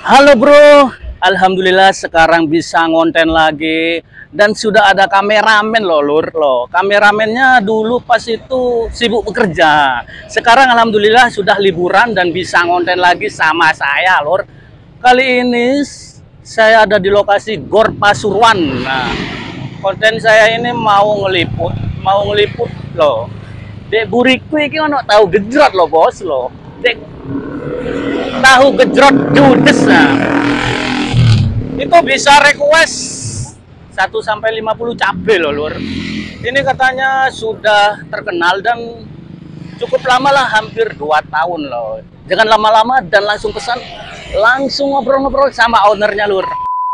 Halo bro, alhamdulillah sekarang bisa ngonten lagi dan sudah ada kameramen loh lur loh. Kameramennya dulu pas itu sibuk bekerja. Sekarang alhamdulillah sudah liburan dan bisa ngonten lagi sama saya lur. Kali ini saya ada di lokasi Gor Pasuruan. Nah, konten saya ini mau ngeliput loh. Dek buriku iki ono tahu gejrot loh bos loh. Dek tahu gejrot judes. Nah, itu bisa request 1 sampai 50 cabai loh lur. Ini katanya sudah terkenal dan cukup lama lah, hampir 2 tahun loh. Jangan lama-lama dan langsung pesan, langsung ngobrol-ngobrol sama ownernya lur.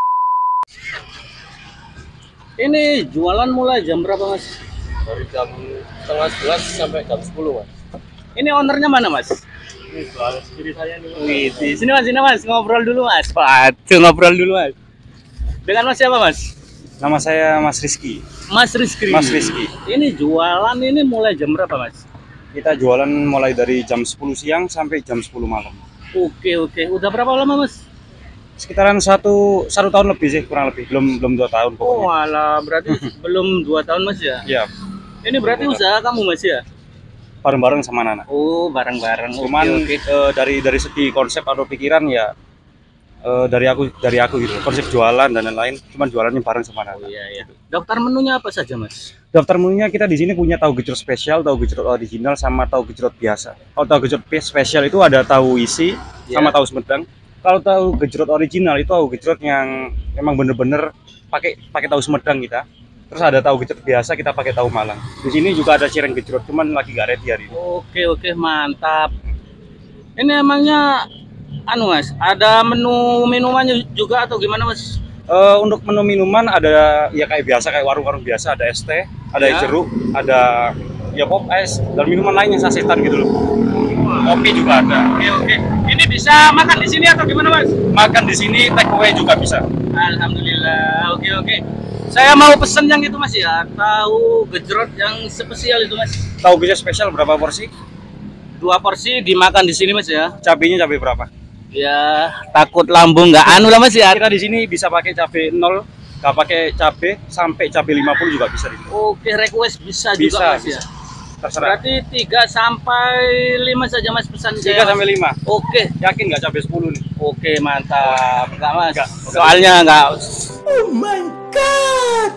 Ini jualan mulai jam berapa mas? Dari jam setengah 11 sampai jam 10 mas. Ini ownernya mana mas? Ini soal kiri saya nih. Wih, sini mas, ngobrol dulu mas. Waduh, ngobrol dulu mas. Dengan mas siapa mas? Nama saya Mas Rizky. Mas Rizky. Mas Rizky. Ini jualan ini mulai jam berapa mas? Kita jualan mulai dari jam 10 siang sampai jam 10 malam. Oke. Udah berapa lama mas? Sekitaran satu tahun lebih sih, kurang lebih. Belum 2 tahun Oh pokoknya. alah, berarti belum 2 tahun mas ya? Ya, Ini berarti usaha kamu mas ya? bareng-bareng sama Nana. Oh bareng-bareng. Cuman Oke. dari segi konsep atau pikiran ya dari aku gitu. Konsep jualan dan lain-lain, cuman jualannya bareng sama Oh Nana. iya. Daftar menunya apa saja mas? Daftar menunya kita di sini punya tahu gejrot spesial, tahu gejrot original, sama tahu gejrot biasa. Kalau tahu gejrot spesial itu ada tahu isi sama tahu Sumedang. Kalau tahu gejrot original itu tahu gejrot yang memang bener-bener pakai tahu Sumedang kita. Terus ada tahu gejrot biasa, kita pakai tahu Malang. Di sini juga ada cireng gejrot, cuman lagi gak ready hari ini. Oke, mantap. Ini emangnya anu mas, ada menu minumannya juga atau gimana mas? Untuk menu minuman ada ya kayak biasa, kayak warung-warung biasa, ada es teh, ada es jeruk, ada ya pop es, dan minuman lain yang sasetan gitu loh. Kopi juga ada. Oke. Ini bisa makan di sini atau gimana mas? Makan di sini, take away juga bisa. Alhamdulillah. Oke. Saya mau pesen yang itu mas ya, tahu gejrot yang spesial itu mas. Tahu gejrot spesial berapa porsi? 2 porsi dimakan di sini mas ya. Cabenya cabai berapa? Ya takut lambung nggak anu lah mas ya. Kita di sini bisa pakai cabai 0, nggak pakai cabai sampai cabai 50 juga bisa. Oke, request bisa Bisa, juga mas bisa. ya. Terserah. Berarti 3 sampai 5 saja mas pesan 3 saya. Mas. sampai 5. Oke. Yakin nggak cabai 10 nih? Oke, mantap. Enggak mas. Enggak. Soalnya enggak. Oh my god!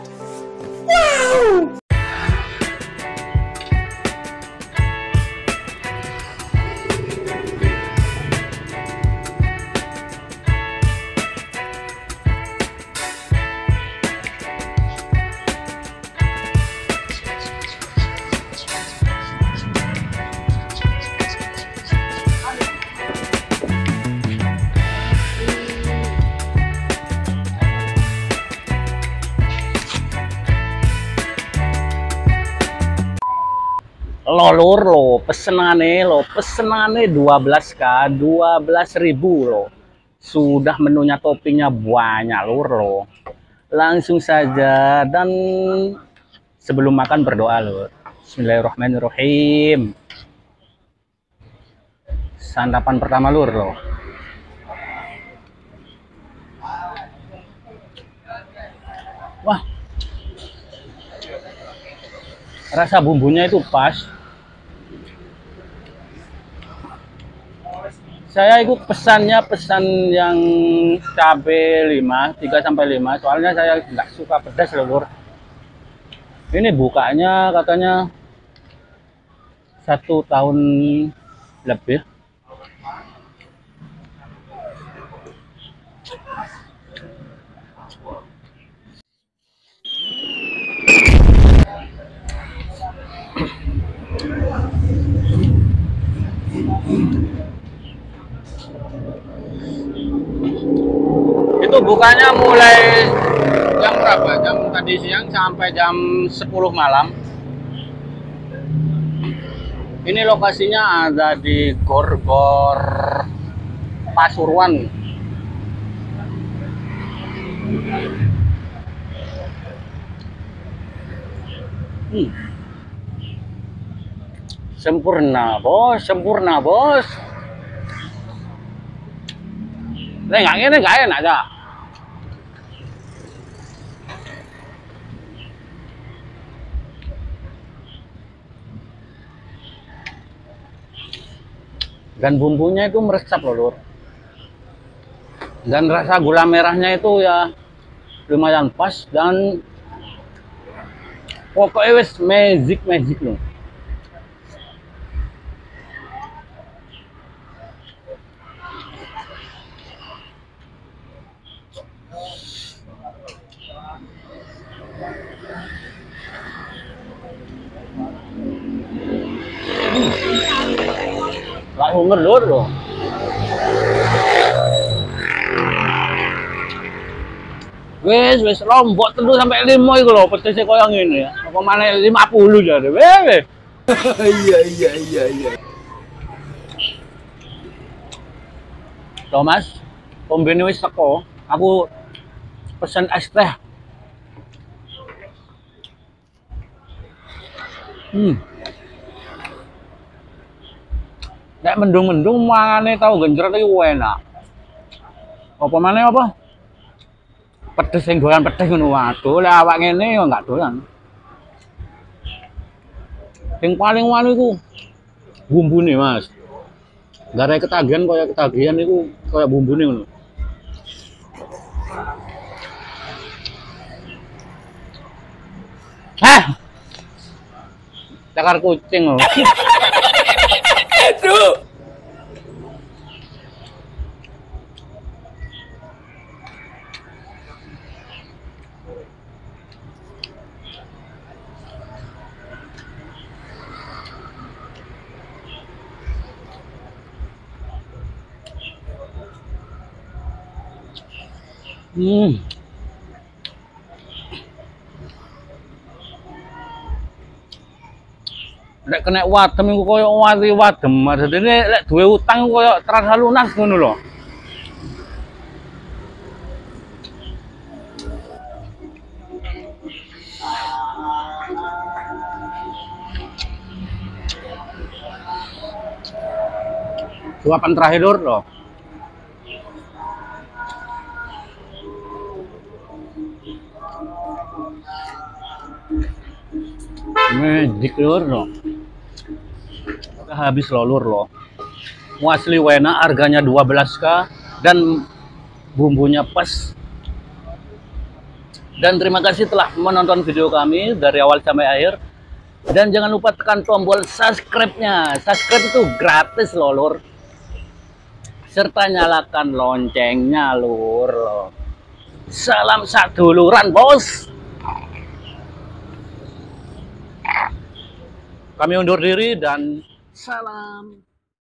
Wow! Lo lur lo, pesenane 12k, 12.000 lo. Sudah menunya toppingnya banyak lur lo. Langsung saja dan sebelum makan berdoa lur. Bismillahirrahmanirrahim. Santapan pertama lur lo. Wah. Rasa bumbunya itu pas. Saya ikut pesan yang cabai 5, 3 sampai 5. Soalnya saya nggak suka pedas loh, lur. Ini bukanya katanya 1 tahun lebih. Itu bukanya mulai jam berapa? Jam tadi siang sampai jam 10 malam. Ini lokasinya ada di Gor Pasuruan. Sempurna bos. nggak ngene nggak enak ya. Dan bumbunya itu meresap loh, Lur. Dan rasa gula merahnya itu ya lumayan pas dan pokoknya wes magic loh. Langsung ngelur loh. Wes lombok tentu sampai 5 itu loh, pedesnya koyo ngene ya. Apa maneh 50 jare. Weh. Iya. Thomas, kombene wis teko. Aku pesen es teh. Nek mendung-mendung mangane tahu genjrot iki enak. Apa maneh apa? Pedes sing doyan pedes ngono waduh, lek awak ngene ya enggak doyan. Sing paling wanu iku bumbune, Mas. Gara ketagihan kaya ketagihan iku kaya bumbune ngono. Hah? Cakar kucing loh. Aduh. Lek kena wadem iku koyo wati wadem. Maksudene lek duwe utang koyo terasa lunas ngono lho. Suapan terakhir lho. Magic lho. Habis lolur loh. Asli wena, harganya 12k dan bumbunya pas. Dan terima kasih telah menonton video kami dari awal sampai akhir. Dan jangan lupa tekan tombol subscribe-nya. Subscribe itu gratis loh, Lur. Serta nyalakan loncengnya, Lur. Salam saduluran, Bos. Kami undur diri dan salam.